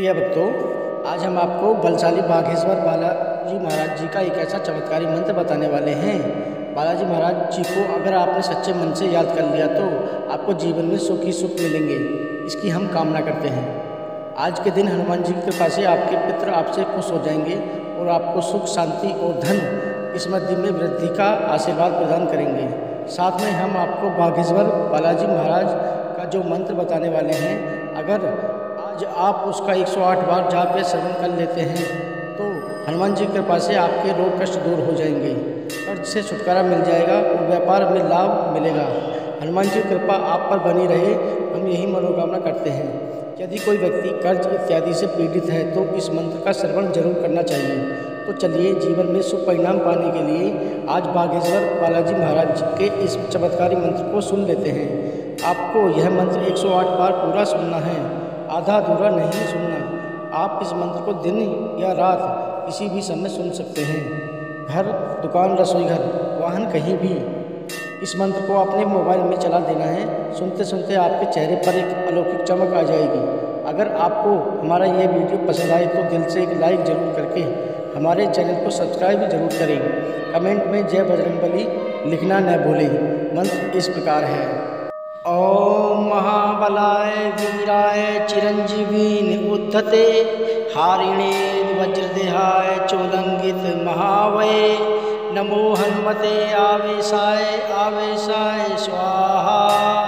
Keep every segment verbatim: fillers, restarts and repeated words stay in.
प्रिय भक्तों, आज हम आपको बलशाली बाघेश्वर बालाजी महाराज जी का एक ऐसा चमत्कारी मंत्र बताने वाले हैं। बालाजी महाराज जी को अगर आपने सच्चे मन से याद कर लिया तो आपको जीवन में सुख ही सुख मिलेंगे, इसकी हम कामना करते हैं। आज के दिन हनुमान जी की कृपा से आपके पितृ आपसे खुश हो जाएंगे और आपको सुख, शांति और धन समृद्धि में वृद्धि का आशीर्वाद प्रदान करेंगे। साथ में हम आपको बाघेश्वर बालाजी महाराज का जो मंत्र बताने वाले हैं, अगर आज आप उसका एक सौ आठ बार जाप या श्रवण कर लेते हैं तो हनुमान जी की कृपा से आपके रोग कष्ट दूर हो जाएंगे, कर्ज से छुटकारा मिल जाएगा और व्यापार में लाभ मिलेगा। हनुमान जी की कृपा आप पर बनी रहे, हम यही मनोकामना करते हैं। यदि कोई व्यक्ति कर्ज इत्यादि से पीड़ित है तो इस मंत्र का श्रवण जरूर करना चाहिए। तो चलिए, जीवन में शुभ परिणाम पाने के लिए आज बाघेश्वर बालाजी महाराज जी के इस चमत्कारी मंत्र को सुन लेते हैं। आपको यह मंत्र एक सौ आठ बार पूरा सुनना है, आधा अधूरा नहीं सुनना। आप इस मंत्र को दिन या रात किसी भी समय सुन सकते हैं, घर, दुकान, रसोई घर, वाहन, कहीं भी। इस मंत्र को अपने मोबाइल में चला देना है। सुनते सुनते आपके चेहरे पर एक अलौकिक चमक आ जाएगी। अगर आपको हमारा ये वीडियो पसंद आए तो दिल से एक लाइक जरूर करके हमारे चैनल को सब्सक्राइब भी जरूर करें। कमेंट में जय बजरंगबली लिखना न भूलें। मंत्र इस प्रकार है। ओम महाबलाय वीराय चिरंजीवीन उद्धते हारिणे वज्रदेहाय चोलंगित महावये नमो हनुमते आवेशाय आवेशाय स्वाहा।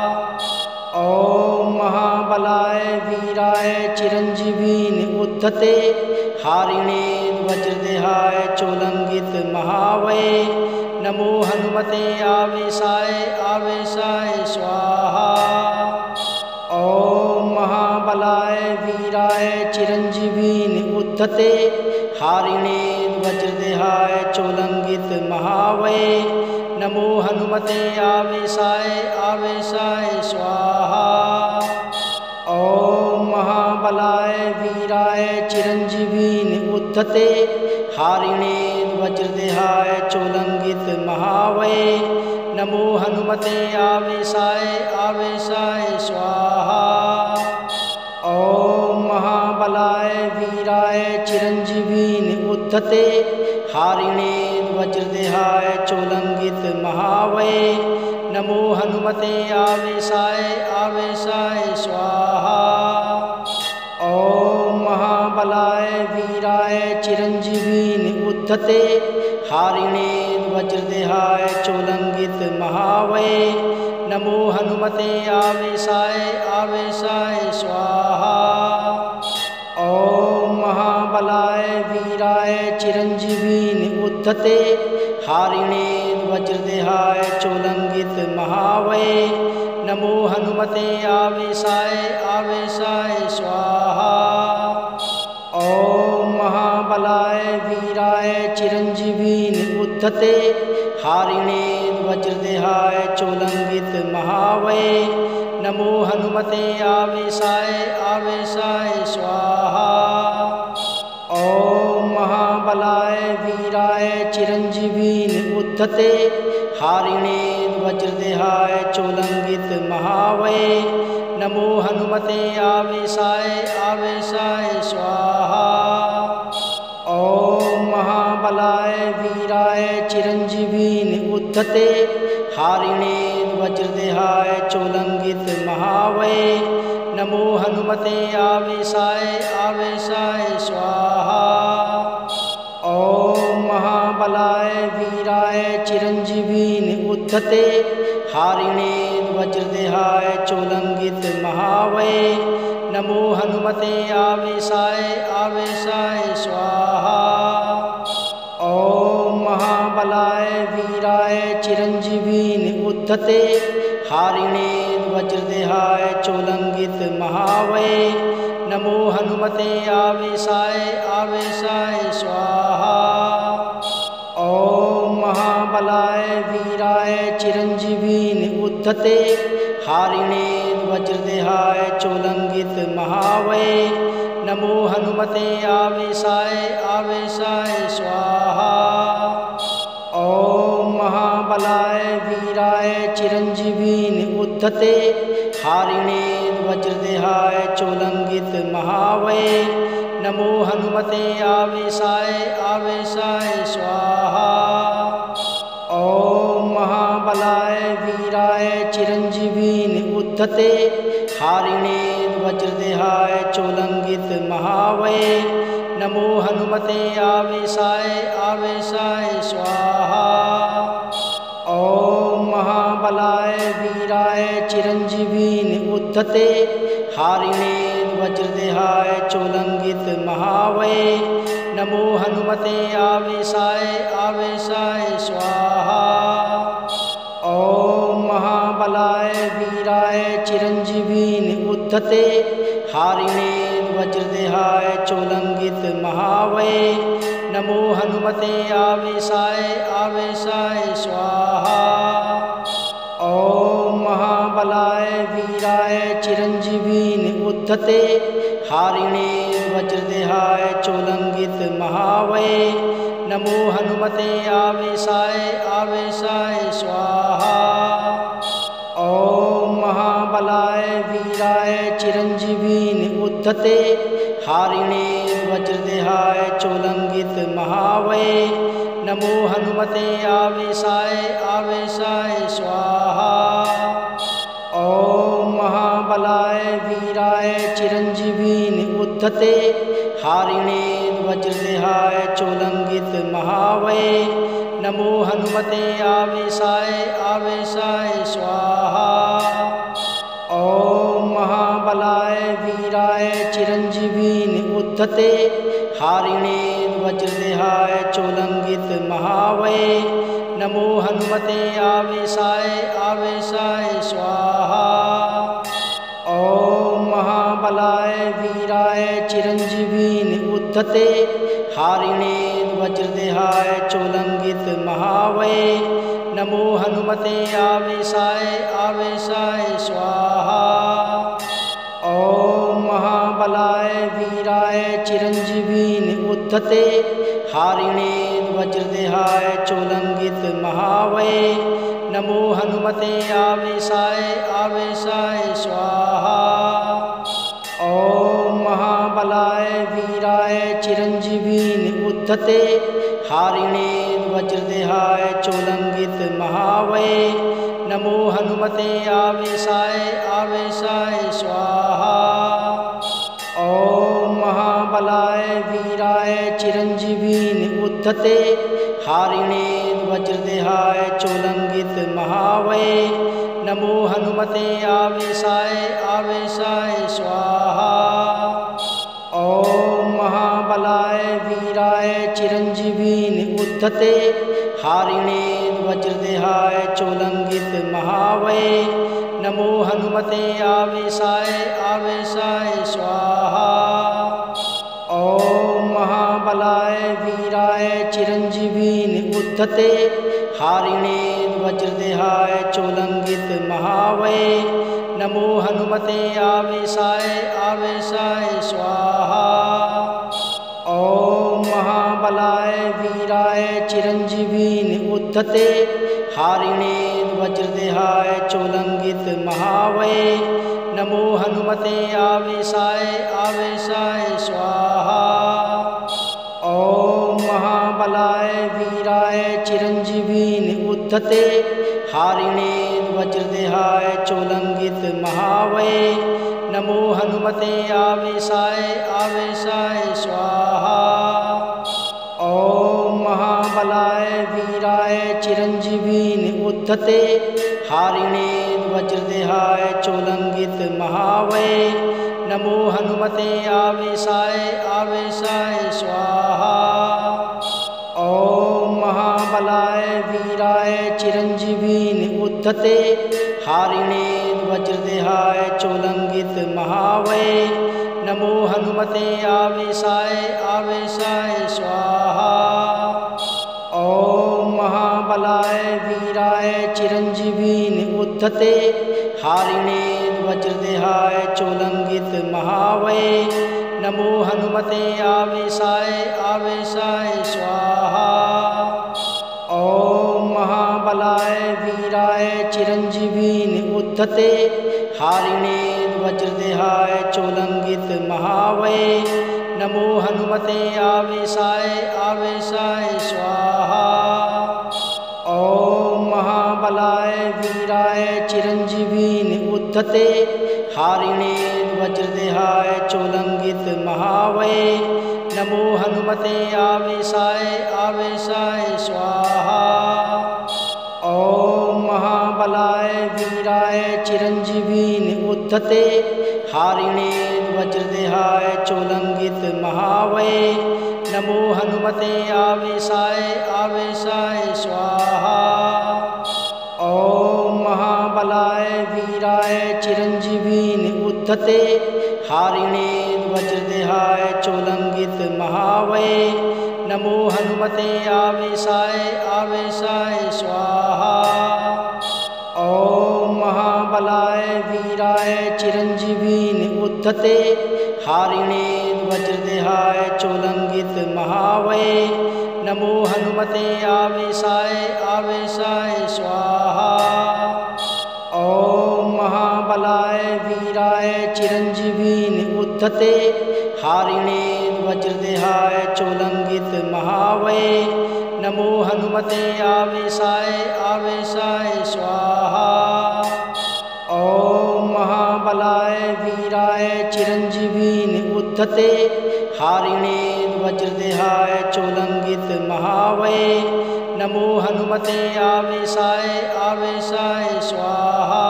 ओम महाबलाय वीराय चिरंजीवीन उद्धते हारिणे वज्रदेहाय चोलंगित महावये नमो हनुमते आवेशाय आवेशाय स्वाहा। ओम महाबलाय वीराय चिरंजीवीन उद्धते हारिणे वज्रदेहाय चोलंगित महावये नमो हनुमते आवेशाय आवेशाय स्वाहा। ओम महाबलाय वीराय चिरंजीवीन उद्धते हारिणे वज्रदेहाय चोलंगित महावये नमो हनुमते आवेशाय आवेशाय स्वाहा। ओम महाबलाय वीराय चिरंजीवीन उद्धते हारिणे वज्रदेहाय चोलंगित महावये नमो हनुमते आवेशाय आवेशाय स्वाहा। ओम महाबलाय वीराय चिरंजीवीन उद्धते हारिणे वज्रदेहाय चोलंगित महावये नमो हनुमते आवेशाय आवेशाय स्वाहा। ओम महाबलाय वीराय चिरंजीवीन उद्धते हारिणे वज्रदेहाय चोलंगित महावये नमो हनुमते आवेशाय आवेशाय स्वाहा। ओम महाबलाय वीराय चिरंजीवीन उद्धते हारिणे वज्रदेहाय चोलंगित महावये नमो हनुमते आवेशाय आवेशाय स्वाहा। ओम महाबलाय वीराय चिरंजीवीन उद्धते हारिणे वज्रदेहाय चोलंगित महावये नमो हनुमते आवेशाय आवेशाय स्वाहा। ओम महाबलाय वीराय चिरंजीवीन उद्धते हारिणे वज्रदेहाय चोलंगित महावये नमो हनुमते आवेशाय आवेशाय स्वाहा। ओम महाबलाय वीराय चिरंजीवीन उद्धते हारिणे वज्रदेहाय चोलंगित महावये नमो हनुमते आवेशाय आवेशाय स्वाहा। ओम महाबलाय वीराय चिरंजीवीन उद्धते हारिणे वज्रदेहाय चोलंगित महावये नमो हनुमते आवेशाय आवेशाय स्वाहा। ओम महाबलाय वीराय चिरंजीवीन उद्धते हारिणे वज्रदेहाय चोलंगित महावये नमो हनुमते आवेशाय आवेशाय स्वाहा। ओम महाबलाय वीराय चिरंजीवीन उद्धते हारिणे वज्रदेहाय चोलंगित महावये नमो हनुमते आवेशाय आवेशाय स्वाहा। ओम महाबलाय वीराय चिरंजीवीन उद्धते हारिणे वज्रदेहाय चोलंगित महावये नमो हनुमते आवेशाय आवेशाय स्वाहा। ओम महाबलाय वीराय चिरंजीवीन उद्धते हारिणे वज्रदेहाय चोलंगित महावये नमो हनुमते आवेशाय आवेशाय स्वाहा। ओम महाबलाय वीराय चिरंजीवीन उद्धते हारिणे वज्रदेहाय चोलंगित महावये नमो हनुमते आवेशाय आवेशाय स्वाहा। ओम महाबलाय वीराय चिरंजीवीन उद्धते हारिणे वज्रदेहाय चोलंगित महावये नमो हनुमते आवेशाय आवेशाय स्वाहा। ओम महाबलाय वीराय चिरंजीवीन उद्धते हारिणे वज्रदेहाय चोलंगित महावये नमो हनुमते आवेशाय आवेशाय स्वाहा। ओम महाबलाय वीराय चिरंजीवीन उद्धते हारिणे वज्रदेहाय चोलंगित महावये नमो हनुमते आवेशाय आवेशाय स्वाहा। ओम महाबलाय वीराय चिरंजीवीन उद्धते हारिणे वज्रदेहाय चोलंगित महावये नमो हनुमते आवेशाय आवेशाय स्वाहा। ओम महाबलाय वीराय चिरंजीवीन उद्धते हारिणे वज्रदेहाय चोलंगित महावये नमो हनुमते आवेशाय आवेशाय स्वाहा। ओम महाबलाय वीराय चिरंजीवीन उद्धते हारिणे वज्रदेहाय चोलंगित महावये नमो हनुमते आवेशाय आवेशाय स्वाहा। ओम महाबलाय वीराय चिरंजीवीन उद्धते हारिणे वज्रदेहाय चोलंगित महावये नमो हनुमते आवेशाय आवेशाय स्वाहा। ओम महाबलाय वीराय चिरंजीवीन उद्धते हारिणे वज्रदेहाय चोलंगित महावये नमो हनुमते आवेशाय आवेशाय स्वाहा। ओम महाबलाय वीराय चिरंजीवीन उद्धते हारिणे वज्रदेहाय चोलंगित महावये नमो हनुमते आवेशाय आवेशाय स्वाहा। ओम महाबलाय वीराय चिरंजीवीन उद्धते हारिणे वज्रदेहाय चोलंगित महावये नमो हनुमते आवेशाय आवेशाय स्वाहा। ओम महाबलाय वीराय चिरंजीवीन उद्धते हारिणे वज्रदेहाय चोलंगित महावये नमो हनुमते आवेशाय आवेशाय स्वाहा। ओम महाबलाय वीराय चिरंजीवीन उद्धते हारिणे वज्रदेहाय चोलंगित महावये नमो हनुमते आवेशाय आवेशाय स्वाहा। ओम महाबलाय वीराय चिरंजीवीन उद्धते हारिणे वज्रदेहाय चोलंगित महावये नमो हनुमते आवेशाय आवेशाय स्वाहा। ओम महाबलाय वीराय चिरंजीवीन उद्धते हारिणे वज्रदेहाय चोलंगित महावये नमो हनुमते आवेशाय आवेशाय स्वाहा। ओम महाबलाय वीराय चिरंजीवीन उद्धते हारिणे वज्रदेहाय चोलंगित महावये नमो हनुमते आवेशाय आवेशाय स्वाहा। ओम महाबलाय महाबलाय वीराय चिरंजीवीन उद्धते हारिणे वज्रदेहाय चोलंगित महावये नमो हनुमते आवेशाय आवेशाय स्वाहा। ओम महाबलाय वीराय चिरंजीवीन उद्धते हारिणे वज्रदेहाय चोलंगित महावये नमो हनुमते आवेशाय आवेशाय स्वाहा। ओम महाबलाय वीराय चिरंजीवीन उद्धते हारिणे वज्रदेहाय चोलंगित महावये नमो हनुमते आवेशाय आवेशाय स्वाहा। ओम महाबलाय वीराय चिरंजीवीन उद्धते हारिणे वज्रदेहाय चोलंगित महावये नमो हनुमते आवेशाय आवेशाय स्वाहा। ओम महाबलाय वीराय चिरंजीवीन उद्धते हारिणे वज्रदेहाय चोलंगित महावये नमो हनुमते आवेशाय आवेशाय स्वाहा। ओम महाबलाय वीराय चिरंजीवीन उद्धते हारिणे वज्रदेहाय चोलंगित महावये नमो हनुमते आवेशाय आवेशाय स्वाहा। ओम महाबलाय वीराय चिरंजीवीन उद्धते हारिणे वज्रदेहाय चोलंगित महावये नमो हनुमते आवेशाय आवेशाय स्वाहा।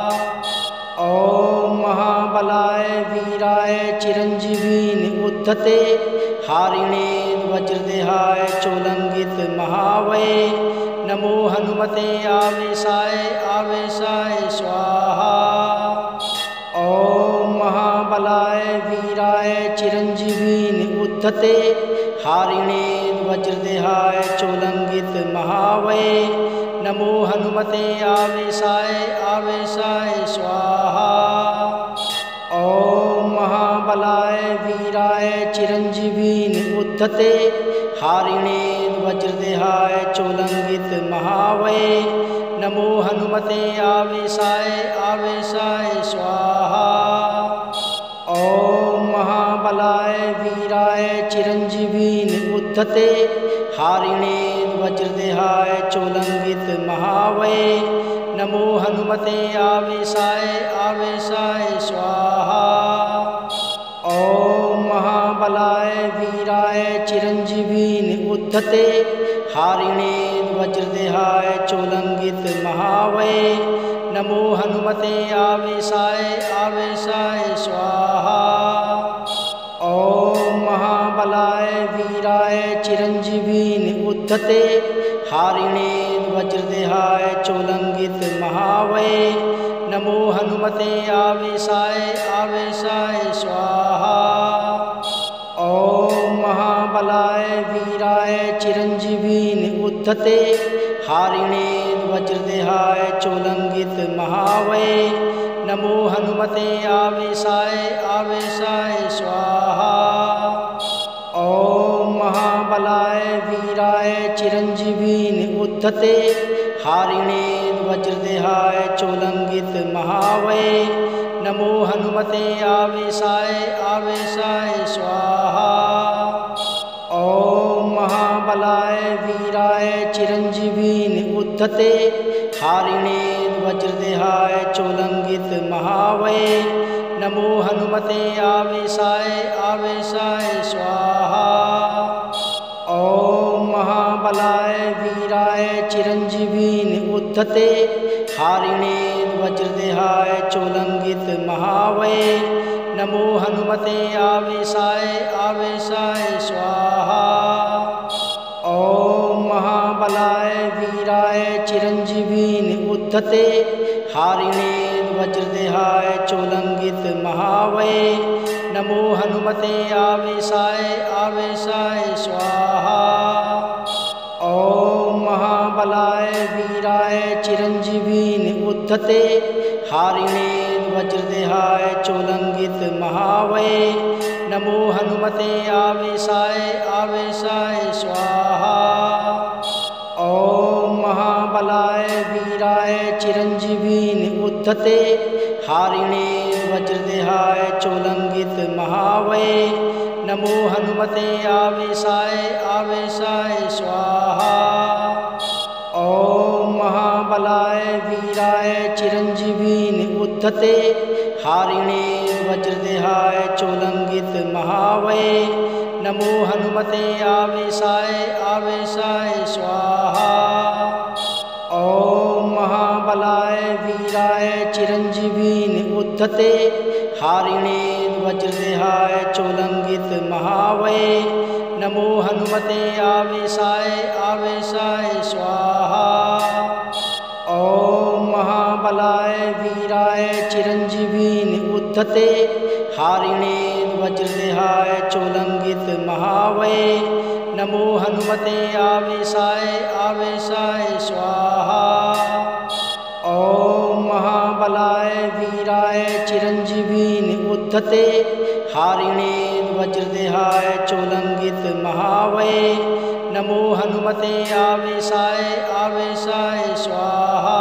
ओम महाबलाय वीराय चिरंजीवीन उद्धते हारिणे वज्रदेहाय चोलंगित महावये नमो हनुमते आवेशाय आवेशाय स्वाहा। ओम महाबलाय वीराय चिरंजीवीन उद्धते हारिणे वज्रदेहाय चोलंगित महावये नमो हनुमते आवेशाय आवेशाय स्वाहा। ओम महाबलाय वीराय चिरंजीवीन उद्धते हारिणे वज्रदेहाय चोलंगित महावये नमो हनुमते आवेशाय आवेशाय स्वाहा। ओम महाबलाय वीराय चिरंजीवीन उद्धते हारिणे वज्रदेहाय चोलंगित महावये नमो हनुमते आवेशाय आवेशाय स्वाहा। ओम महाबलाय वीराय चिरंजीवीन उद्धते हारिणे वज्रदेहाय चोलंगित महावये नमो हनुमते आवेशाय आवेशाय स्वाहा। ओम महाबलाय वीराय चिरंजीवीन उद्धते हारिणे वज्रदेहाय चोलंगित महावये नमो हनुमते आवेशाय आवेशाय स्वाहा। ओम महाबलाय वीराय चिरंजीवीन उद्धते हारिणे वज्रदेहाय चोलंगित महावये नमो हनुमते आवेशाय आवेशाय स्वाहा। ओम महाबलाय वीराय चिरंजीवीन उद्धते हारिणे वज्रदेहाय चोलंगित महावये नमो हनुमते आवेशाय आवेशाय स्वाहा। ओम महाबलाय वीराय चिरंजीवीन उद्धते हारिणे वज्रदेहाय चोलंगित महावये नमो हनुमते आवेशाय आवेशाय स्वाहा। ओम महाबलाय वीराय चिरंजीवीन उद्धते हारिणे वज्रदेहाय चोलंगित महावये नमो हनुमते आवेशाय आवेशाय स्वाहा। ओम महाबलाय वीराय चिरंजीवीन उद्धते हारिणे वज्रदेहाय चोलंगित महावये नमो हनुमते आवेशाय आवेशाय स्वाहा। ओम महाबलाय वीराय चिरंजीवीन उद्धते हारिणे वज्रदेहाय चोलंगित महावये नमो हनुमते आवेशाय आवेशाय स्वाहा। ओम महाबलाय वीराय चिरंजीवीन उद्धते हारिणे वज्रदेहाय चोलंगित महावये नमो हनुमते आवेशाय आवेशाय स्वाहा। ओम महाबलाय वीराय चिरंजीवीन उद्धते हारिणे वज्रदेहाय चोलंगित महावये नमो हनुमते आवेशाय आवेशाय स्वाहा। ओम महाबलाय वीराय चिरंजीवीन उद्धते हारिणे वज्रदेहाय चोलंगित महावये नमो हनुमते आवेशाय आवेशाय स्वाहा। ओम महाबलाय वीराय चिरंजीवीन उद्धते हारिणे वज्रदेहाय चोलंगित महावये नमो हनुमते आवेशाय आवेशाय स्वाहा। ओम महाबलाय वीराय चिरंजीवीन उद्धते हारिणे वज्रदेहाय चोलंगित महावये नमो हनुमते आवेशाय आवेशाय स्वाहा।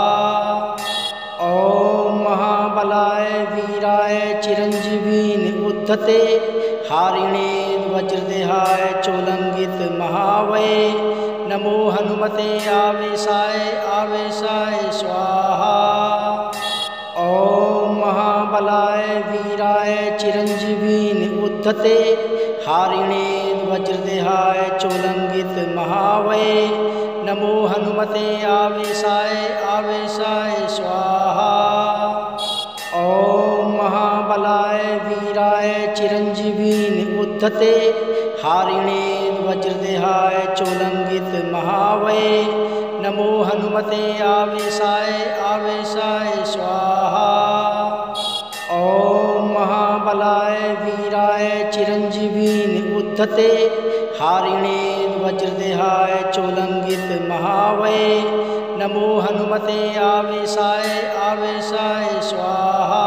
ओम महाबलाय वीराय चिरंजीवीन उद्धते हारिणे वज्रदेहाय चोलंगित महावये नमो हनुमते आवेशाय आवेशाय स्वाहा। ओम महाबलाय वीराय चिरंजीवीन उद्धते हारिणे वज्रदेहाय चोलंगित महावये नमो हनुमते आवेशाय आवेशाय स्वाहा। ओम महाबलाय वीराय चिरंजीवीन उद्धते हारिणे वज्रदेहाय चोलंगित महावये नमो हनुमते आवेशाय आवेशाय स्वाहा। ओम महाबलाय वीराय चिरंजीवीन उद्धते हारिणे वज्रदेहाय चोलंगित महावये नमो हनुमते आवेशाय आवेशाय स्वाहा।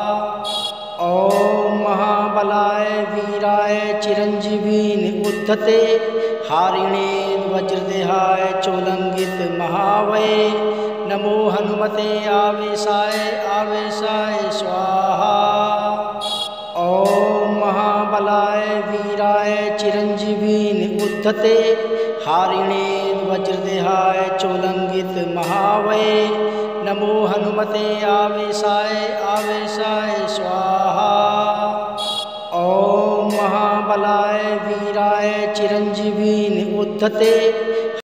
ओम महाबलाय वीराय चिरंजीवीन उद्धते हारिणे वज्रदेहाय चोलंगित महावये नमो हनुमते आवेशाय आवेशाय स्वाहा। ओम महाबलाय वीराय चिरंजीवीन उद्धते हारिणे वज्रदेहाय चोलंगित महावये नमो हनुमते आवेशाय आवेशाय स्वाहा। ओम महाबलाय वीराय चिरंजीवीन उद्धते